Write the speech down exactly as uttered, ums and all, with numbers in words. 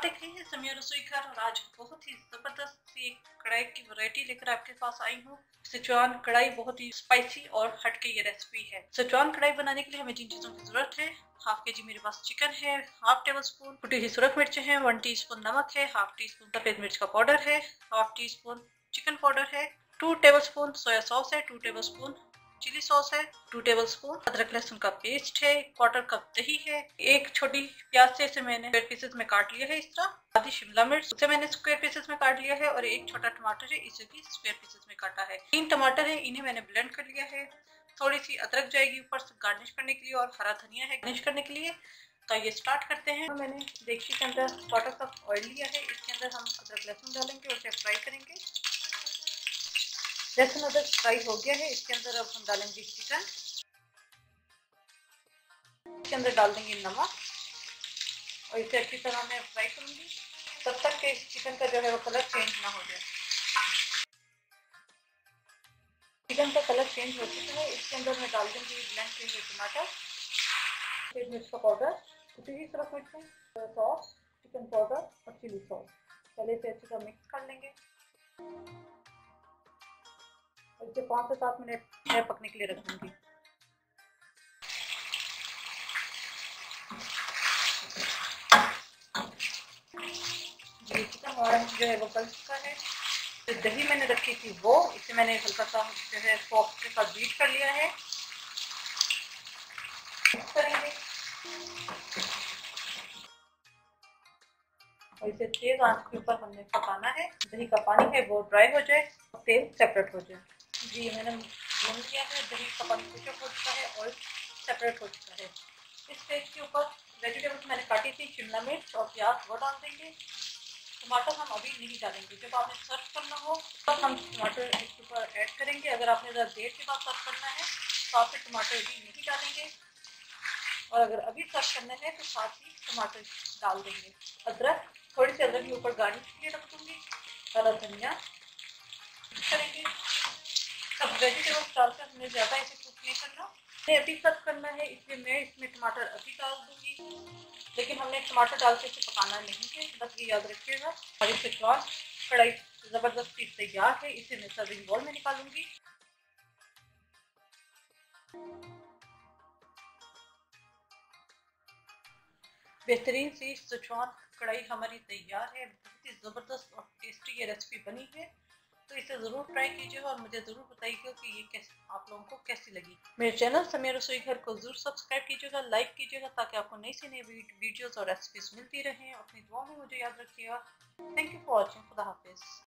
देख रही हैं समिया रसोई घर और आज बहुत ही जबरदस्त सी एक कढ़ाई की वैरायटी लेकर आपके पास आई हूँ। सिचुआन कढ़ाई बहुत ही स्पाइसी और हटके ये रेसिपी है। सिचुआन कढ़ाई बनाने के लिए हमें जिन चीजों की जरूरत है, हाफ के जी मेरे पास चिकन है, हाफ टेबल स्पून कुटी हुई सुरख मिर्च है, वन टी स्पून नमक है, हाफ टी स्पून सफेद मिर्च का पाउडर है, half teaspoon chicken powder है, two tablespoon soya sauce है, two tablespoon chilli sauce है, टू टेबल स्पून अदरक लहसुन का पेस्ट है, क्वार्टर कप दही है, एक छोटी प्याज से इसे मैंने स्क्वायर पीसेस में काट लिया है इस तरह, आधी शिमला मिर्च उसे मैंने स्क्वायर पीसेस में काट लिया है और एक छोटा टमाटर है इसे भी स्क्वायर पीसेस में काटा है। तीन टमाटर है, इन्हें मैंने ब्लेंड कर लिया है। थोड़ी सी अदरक जाएगी ऊपर से गार्निश करने के लिए और हरा धनिया है गार्निश करने के लिए। तो ये स्टार्ट करते हैं। मैंने देगची के अंदर क्वार्टर कप ऑयल लिया है, इसके अंदर हम अदरक लहसुन डालेंगे और उसे फ्राई करेंगे। लहसुन अदरक फ्राई हो गया है, इसके अंदर अब हम डालेंगे चिकन, इसके अंदर डाल देंगे नमक और इसे अच्छी तरह मैं फ्राई करूंगी तब तक कि चिकन का जो है वो कलर चेंज ना हो जाए। चिकन का कलर चेंज हो चुका है, इसके अंदर मैं डाल दूंगी ब्लेंड किए हुए टमाटर, सफेद मिर्च का पाउडर, कुटी हुई सुरख मिर्च, सॉस, चिकन पाउडर और चिली सॉस। पहले इसे अच्छी तरह मिक्स कर लेंगे और इसे पाँच से सात मिनट मैं पकने के लिए रख दूंगी। चिकन हमारा जो है वो गल चुका है। तो दही मैंने रखी थी वो इसे मैंने हल्का सा जो है सॉस के साथ बीट कर लिया है। मिक्स करेंगे और इसे तेज आंच के ऊपर हमने पकाना है। दही का पानी है वो ड्राई हो जाए और तेल सेपरेट हो जाए। जी मैंने भून लिया है, दही का पानी कुछ हो चुका है, ऑयल सेपरेट हो चुका है। इस स्टेज के ऊपर वेजिटेबल्स मैंने काटी थी, शिमला मिर्च और प्याज वो डाल देंगे। टमाटर हम अभी नहीं डालेंगे, जब आपने सर्व करना हो तब हम टमाटर इसके ऊपर ऐड करेंगे। अगर आपने ज़रा देर के बाद सर्व करना है तो आप फिर टमाटर अभी नहीं डालेंगे और अगर अभी सर्व करना है तो साथ ही टमाटर डाल देंगे। अदरक थोड़ी सी अदरक के ऊपर गार्निश के लिए रख दूँगी, हरा धनिया करेंगे। सब वेजिटेबल्स डालकर हमने ज़्यादा इसे कुक नहीं करना, नहीं अभी सर्व करना है इसलिए मैं इसमें टमाटर अभी डाल दूँगी, लेकिन हमने टमाटर डाल के इसे पकाना नहीं है, बस ये याद रखिएगा। हमारी सिचुआन कढ़ाई जबरदस्ती तैयार है, इसे मैं सर्विंग बाउल में निकालूंगी। बेहतरीन सी सिचुआन कढ़ाई हमारी तैयार है। बहुत ही जबरदस्त और टेस्टी ये रेसिपी बनी है, तो इसे ज़रूर ट्राई कीजिएगा और मुझे ज़रूर बताइएगा कि ये कैसे आप लोगों को कैसी लगी। मेरे चैनल समिया रसोई घर को ज़रूर सब्सक्राइब कीजिएगा, लाइक कीजिएगा ताकि आपको नई से नई वीडियोस और रेसिपीज मिलती रहें। अपनी दुआ में मुझे याद रखिएगा। Thank you for watching. खुदा हाफिज़।